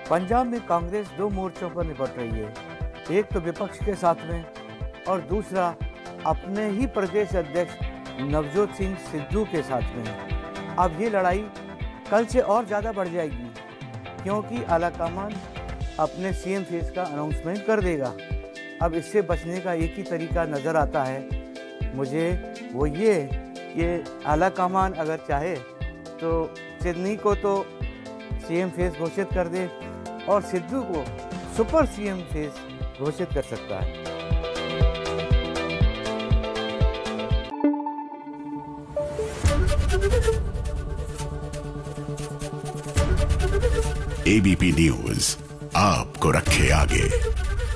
पंजाब में कांग्रेस दो मोर्चों पर निपट रही है, एक तो विपक्ष के साथ में और दूसरा अपने ही प्रदेश अध्यक्ष नवजोत सिंह सिद्धू के साथ में। अब ये लड़ाई कल से और ज़्यादा बढ़ जाएगी, क्योंकि आलाकमान अपने सीएम फेस का अनाउंसमेंट कर देगा। अब इससे बचने का एक ही तरीका नज़र आता है मुझे, वो ये कि आलाकमान अगर चाहे तो सिडनी को तो सीएम फेस घोषित कर दे और सिद्धू को सुपर सीएम फेस घोषित कर सकता है। एबीपी न्यूज आपको रखे आगे।